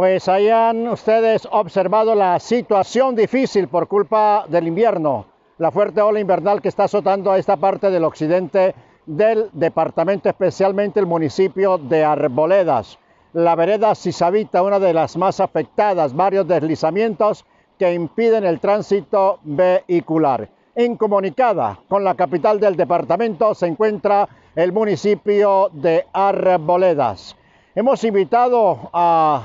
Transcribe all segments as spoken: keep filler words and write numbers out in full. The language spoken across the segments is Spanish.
Pues hayan ustedes observado la situación difícil por culpa del invierno, la fuerte ola invernal que está azotando a esta parte del occidente del departamento, especialmente el municipio de Arboledas. La vereda Sisavita, una de las más afectadas, varios deslizamientos que impiden el tránsito vehicular. Incomunicada con la capital del departamento se encuentra el municipio de Arboledas. Hemos invitado a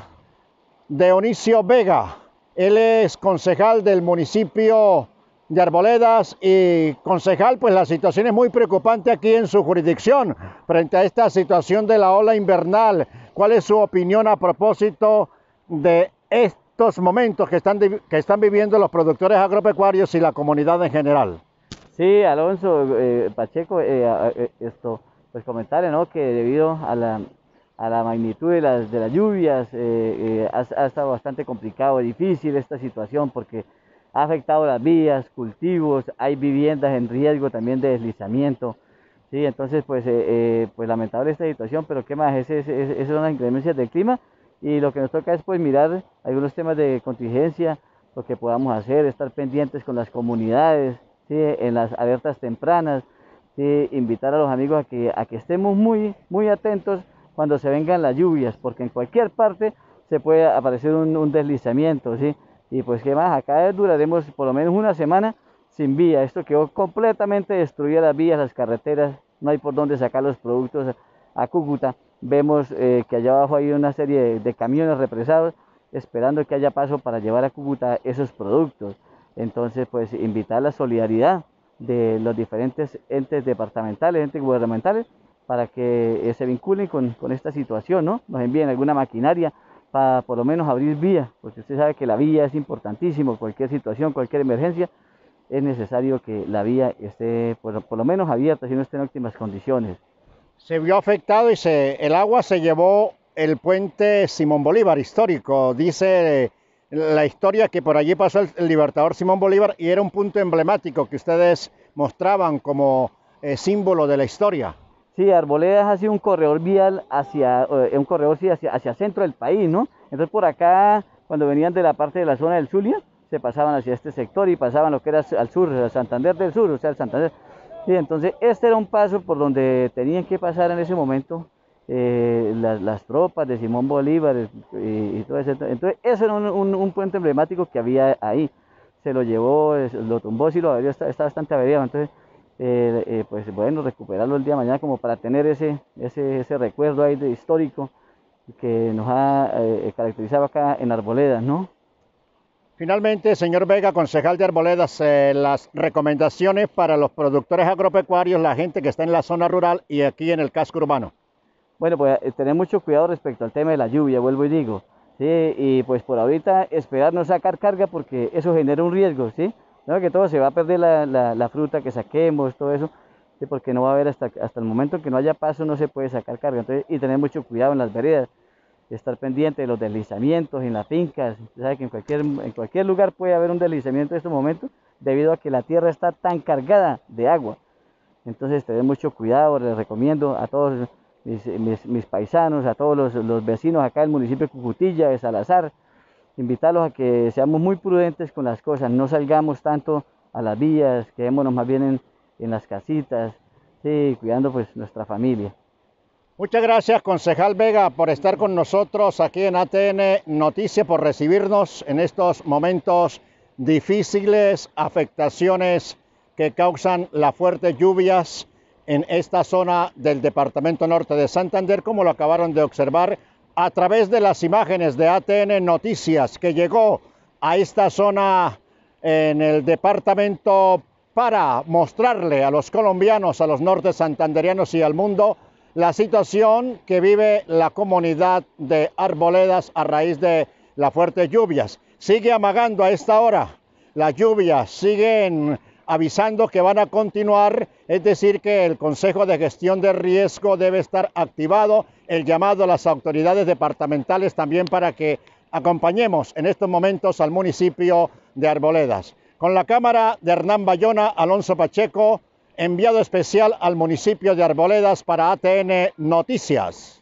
Dionisio Vega, él es concejal del municipio de Arboledas y concejal, pues la situación es muy preocupante aquí en su jurisdicción frente a esta situación de la ola invernal. ¿Cuál es su opinión a propósito de estos momentos que están, que están viviendo los productores agropecuarios y la comunidad en general? Sí, Alonso, eh, Pacheco, eh, eh, esto, pues comentarle, ¿no?, que debido a la, a la magnitud de las, de las lluvias eh, eh, ha, ha estado bastante complicado, difícil esta situación porque ha afectado las vías, cultivos, hay viviendas en riesgo también de deslizamiento, ¿sí? Entonces, pues, eh, eh, pues lamentable esta situación, pero ¿qué más? Ese, ese, ese, esas son las inclemencias del clima y lo que nos toca es pues mirar algunos temas de contingencia, lo que podamos hacer, estar pendientes con las comunidades, ¿sí?, en las alertas tempranas, ¿sí?, invitar a los amigos a que, a que estemos muy, muy atentos cuando se vengan las lluvias, porque en cualquier parte se puede aparecer un, un deslizamiento, ¿sí? Y pues qué más, acá duraremos por lo menos una semana sin vía. Esto quedó completamente destruida, las vías, las carreteras, no hay por dónde sacar los productos a Cúcuta. Vemos eh, que allá abajo hay una serie de, de camiones represados esperando que haya paso para llevar a Cúcuta esos productos. Entonces, pues invitar la solidaridad de los diferentes entes departamentales, entes gubernamentales, para que eh, se vinculen con, con esta situación, ¿no? Nos envíen alguna maquinaria para por lo menos abrir vía, porque usted sabe que la vía es importantísimo, cualquier situación, cualquier emergencia, es necesario que la vía esté por, por lo menos abierta, si no esté en óptimas condiciones. Se vio afectado y se, el agua se llevó el puente Simón Bolívar histórico. Dice la historia que por allí pasó el, el libertador Simón Bolívar y era un punto emblemático que ustedes mostraban como eh, símbolo de la historia. Sí, Arboledas ha sido un corredor vial hacia, eh, un corredor sí, hacia, hacia el centro del país, ¿no? Entonces por acá, cuando venían de la parte de la zona del Zulia, se pasaban hacia este sector y pasaban lo que era al sur, al Santander del Sur, o sea, el Santander. Sí, entonces este era un paso por donde tenían que pasar en ese momento eh, las, las tropas de Simón Bolívar y, y todo eso. Entonces ese era un, un, un puente emblemático que había ahí. Se lo llevó, lo tumbó, sí lo averió, está, está bastante averiado. Entonces, eh, eh, pues bueno, recuperarlo el día de mañana como para tener ese, ese, ese recuerdo ahí de histórico que nos ha eh, caracterizado acá en Arboledas, ¿no? Finalmente, señor Vega, concejal de Arboledas, eh, las recomendaciones para los productores agropecuarios, la gente que está en la zona rural y aquí en el casco urbano. Bueno, pues eh, tener mucho cuidado respecto al tema de la lluvia, vuelvo y digo, ¿sí? Y pues por ahorita esperar no sacar carga porque eso genera un riesgo, ¿sí? No, que todo se va a perder la, la, la fruta que saquemos, todo eso, ¿sí? Porque no va a haber hasta, hasta el momento que no haya paso, no se puede sacar carga. Entonces, y tener mucho cuidado en las veredas, estar pendiente de los deslizamientos en las fincas. Usted sabe que en cualquier, en cualquier lugar puede haber un deslizamiento en estos momentos debido a que la tierra está tan cargada de agua. Entonces, tener mucho cuidado, les recomiendo a todos mis, mis, mis paisanos, a todos los, los vecinos acá del municipio de Cucutilla, de Salazar, invitarlos a que seamos muy prudentes con las cosas, no salgamos tanto a las vías, quedémonos más bien en, en las casitas, sí, cuidando pues nuestra familia. Muchas gracias, concejal Vega, por estar con nosotros aquí en A T N Noticias, por recibirnos en estos momentos difíciles, afectaciones que causan las fuertes lluvias en esta zona del departamento norte de Santander, como lo acabaron de observar a través de las imágenes de A T N Noticias, que llegó a esta zona en el departamento para mostrarle a los colombianos, a los norte santanderianos y al mundo la situación que vive la comunidad de Arboledas a raíz de las fuertes lluvias. Sigue amagando a esta hora, las lluvias siguen avisando que van a continuar, es decir que el Consejo de Gestión de Riesgo debe estar activado, el llamado a las autoridades departamentales también para que acompañemos en estos momentos al municipio de Arboledas. Con la cámara de Hernán Bayona, Alonso Pacheco, enviado especial al municipio de Arboledas para A T N Noticias.